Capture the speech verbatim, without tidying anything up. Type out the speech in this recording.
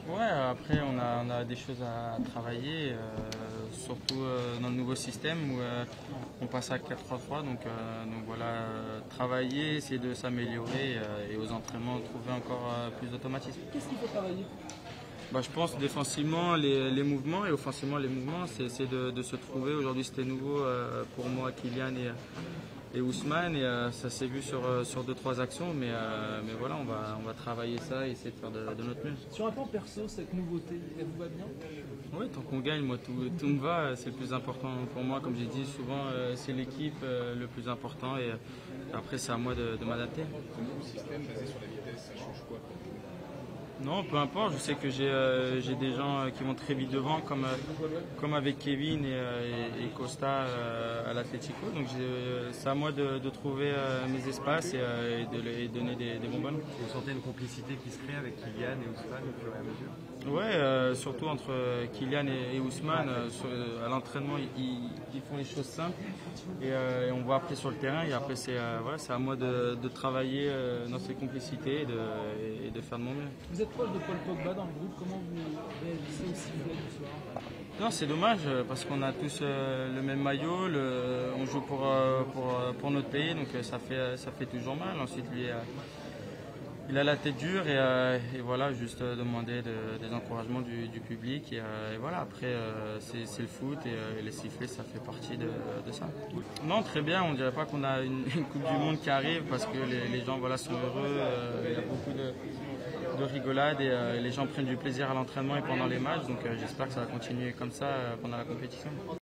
Ouais, après on a, on a des choses à travailler, euh, surtout euh, dans le nouveau système où euh, on passe à quatre trois trois. Donc, euh, donc voilà, euh, travailler, essayer de s'améliorer euh, et aux entraînements trouver encore euh, plus d'automatisme. Qu'est-ce qu'il faut travailler? Bah, je pense défensivement les, les mouvements et offensivement les mouvements, c'est essayer de, de se trouver. Aujourd'hui c'était nouveau euh, pour moi, Kylian et, et Ousmane, et euh, ça s'est vu sur, euh, sur deux trois actions, mais, euh, mais voilà, on va, on va travailler ça et essayer de faire de, de notre mieux. Sur un plan perso, cette nouveauté, elle vous va bien? Oui, tant qu'on gagne, moi tout, tout me va, c'est le plus important pour moi. Comme j'ai dit souvent, euh, c'est l'équipe euh, le plus important, et euh, après c'est à moi de, de m'adapter. Le nouveau système basé sur la vitesse, ça change quoi? Non, peu importe, je sais que j'ai euh, j'ai des gens euh, qui vont très vite devant, comme, euh, comme avec Kevin et, euh, et, et Costa euh, à l'Atlético. Donc euh, c'est à moi de, de trouver euh, mes espaces et, euh, et de les donner des, des bons ballons. Vous sentez une complicité qui se crée avec Kylian et Ousmane au fur et à mesure? Ouais, euh, surtout entre Kylian et, et Ousmane, euh, sur, à l'entraînement, ils, ils font les choses simples et, euh, et on voit après sur le terrain. Et après, c'est euh, voilà, c'est à moi de, de travailler euh, dans ces complicités et de, et de faire de mon mieux. Vous êtes proche de Paul Pogba dans le groupe, comment vous réagissez au sifflet du soir? Non, c'est dommage euh, parce qu'on a tous euh, le même maillot, le, on joue pour, euh, pour, euh, pour notre pays, donc euh, ça fait, ça fait toujours mal. Ensuite, lui, euh, il a la tête dure et, euh, et voilà, juste euh, demander de, des encouragements du, du public. Et, euh, et voilà, après, euh, c'est le foot et, euh, et les sifflets, ça fait partie de, de ça. Non, très bien, on ne dirait pas qu'on a une, une Coupe du Monde qui arrive parce que les, les gens voilà, sont heureux, euh, il y a beaucoup de de rigolade et euh, les gens prennent du plaisir à l'entraînement et pendant les matchs, donc euh, j'espère que ça va continuer comme ça euh, pendant la compétition.